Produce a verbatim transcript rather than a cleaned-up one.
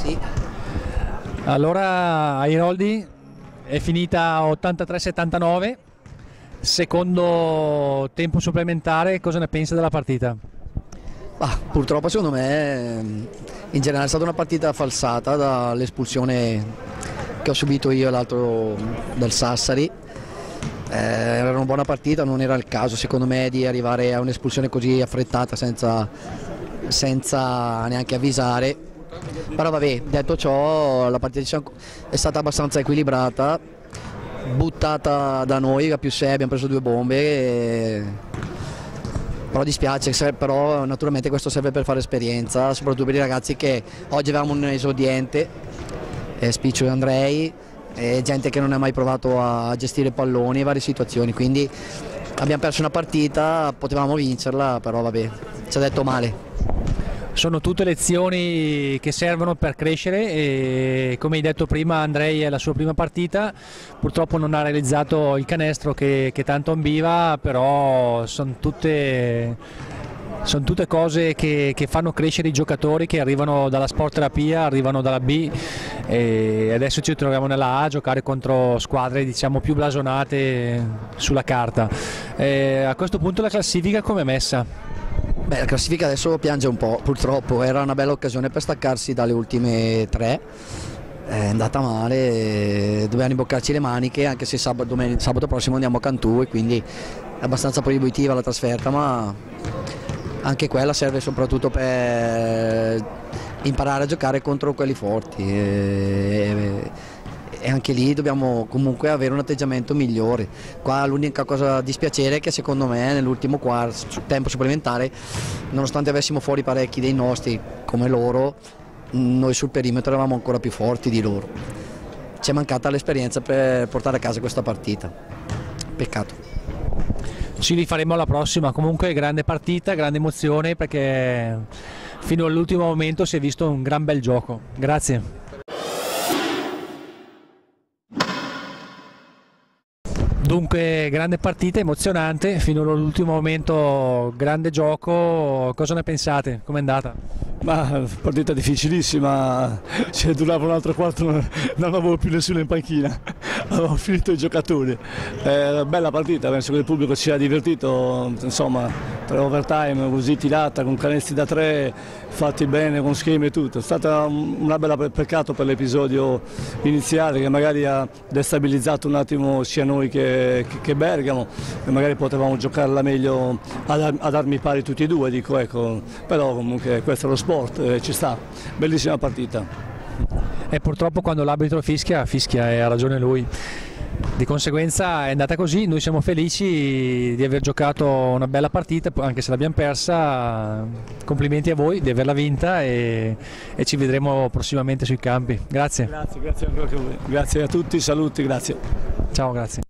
Sì. Allora, Airoldi è finita ottantatré a settantanove, secondo tempo supplementare, cosa ne pensa della partita? Ah, purtroppo secondo me in generale è stata una partita falsata dall'espulsione che ho subito io e l'altro del Sassari. Eh, era una buona partita, non era il caso secondo me di arrivare a un'espulsione così affrettata senza, senza neanche avvisare. Però vabbè, detto ciò, la partita è stata abbastanza equilibrata, buttata da noi a più sei, abbiamo preso due bombe, e... però dispiace, però naturalmente questo serve per fare esperienza, soprattutto per i ragazzi che oggi avevamo un esordiente, eh, Spiccio e Andrei, e gente che non ha mai provato a gestire palloni e varie situazioni, quindi abbiamo perso una partita, potevamo vincerla, però vabbè, ci ha detto male. Sono tutte lezioni che servono per crescere e, come hai detto prima, Andrei è la sua prima partita, purtroppo non ha realizzato il canestro che, che tanto ambiva, però sono tutte, sono tutte cose che, che fanno crescere i giocatori che arrivano dalla sport terapia, arrivano dalla B e adesso ci troviamo nella A a giocare contro squadre diciamo più blasonate sulla carta. E a questo punto la classifica come è messa? Beh, la classifica adesso piange un po', purtroppo era una bella occasione per staccarsi dalle ultime tre, è andata male, dobbiamo rimboccarci le maniche anche se sabato, domen- sabato prossimo andiamo a Cantù e quindi è abbastanza proibitiva la trasferta, ma anche quella serve soprattutto per imparare a giocare contro quelli forti e, e anche lì dobbiamo comunque avere un atteggiamento migliore. Qua l'unica cosa dispiacere è che secondo me nell'ultimo quarto, tempo supplementare, nonostante avessimo fuori parecchi dei nostri come loro, noi sul perimetro eravamo ancora più forti di loro. Ci è mancata l'esperienza per portare a casa questa partita, peccato. Ci rifaremo alla prossima, comunque grande partita, grande emozione perché fino all'ultimo momento si è visto un gran bel gioco. Grazie. Dunque grande partita, emozionante, fino all'ultimo momento grande gioco, cosa ne pensate? Com'è andata? Ma partita difficilissima, se durava un altro quarto non, non avevo più nessuno in panchina, avevo finito i giocatori. Eh, bella partita, penso che il pubblico ci ha divertito, insomma, tre overtime così tirata, con canestri da tre, fatti bene, con schemi e tutto. È stata una bella peccato per l'episodio iniziale che magari ha destabilizzato un attimo sia noi che, che Bergamo, e magari potevamo giocarla meglio ad, ad armi pari tutti e due, dico, ecco. Però comunque questo è lo sport. Eh, ci sta, bellissima partita. E purtroppo quando l'arbitro fischia, fischia e ha ragione lui. Di conseguenza è andata così, noi siamo felici di aver giocato una bella partita, anche se l'abbiamo persa, complimenti a voi di averla vinta e, e ci vedremo prossimamente sui campi. Grazie. Grazie, grazie anche a voi. Grazie a tutti, saluti, grazie. Ciao, grazie.